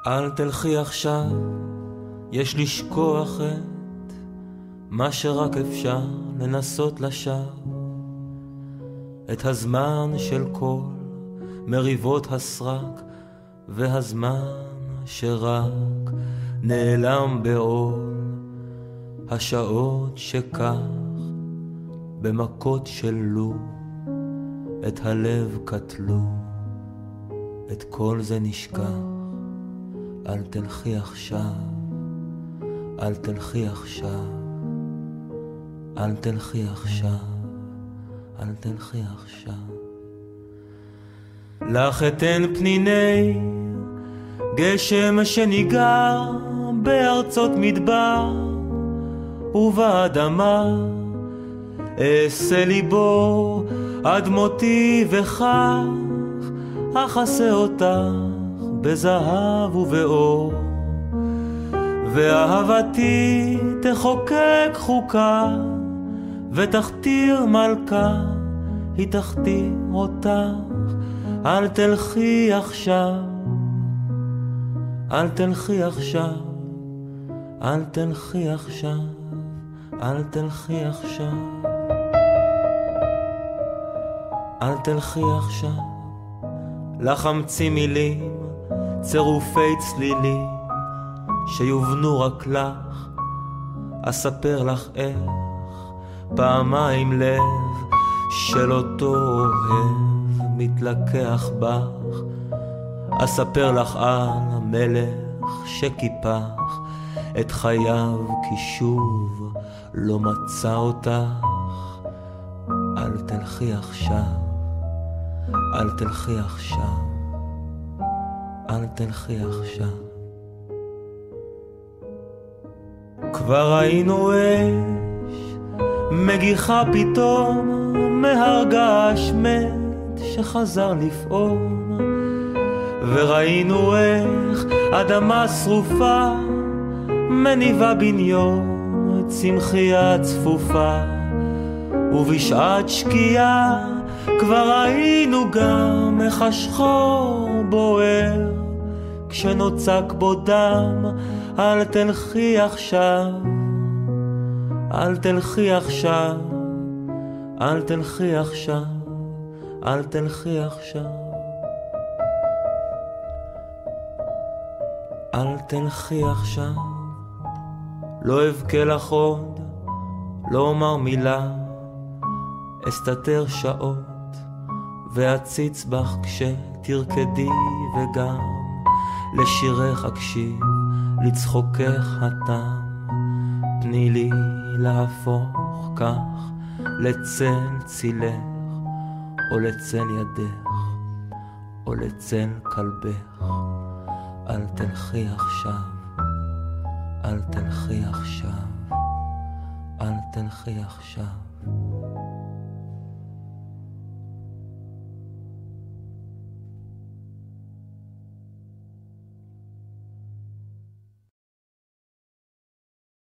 אל תלכי עכשיו, יש לשכוח את מה שרק אפשר לנסות לשווא, את הזמן של כל מריבות הסרק, והזמן שרק נעלם בעול השעות שכך במכות שלו את הלב קטלו. את כל זה נשכח, אל תלכי עכשיו, אל תלכי עכשיו, אל תלכי עכשיו, אל תלכי עכשיו. לך אתן פניני גשם שניגר בארצות מדבר, ובאדמה אעשה ליבו עד מותי, וכך אחסה אותך בזהב ובאור, ואהבתי תחוקק חוקה, ותכתיר מלכה היא תכתיר אותך. אל תלכי עכשיו, אל תלכי עכשיו, אל תלכי עכשיו, אל תלכי עכשיו, אל תלכי עכשיו. לך אמציא מילים, צירופי צלילים שיובנו רק לך, אספר לך איך פעמיים לב של אותו אוהב מתלקח בך, אספר לך על המלך שקיפח את חייו כי שוב לא מצא אותך. אל תלכי עכשיו, אל תלכי עכשיו, אל תלכי עכשיו. כבר ראינו אש מגיחה פתאום מהר געש מת שחזר לפעום, וראינו איך אדמה שרופה מניבה בן יום צמחייה צפופה, ובשעת שקיעה כבר ראינו גם איך השחור בוער כשנוצק בו דם. אל תלכי עכשיו, אל תלכי עכשיו, אל תלכי עכשיו, אל תלכי עכשיו, אל תלכי עכשיו. לא אבכה לך עוד, לא אומר מילה, אסתתר שעות ואציץ בך כשתרקדי, וגם לשירך אקשיב, לצחוקך הטעם. תני לי להפוך כך לצל צילך, או לצל ידך, או לצל כלבך. אל תלכי עכשיו, אל תלכי עכשיו, אל תלכי עכשיו.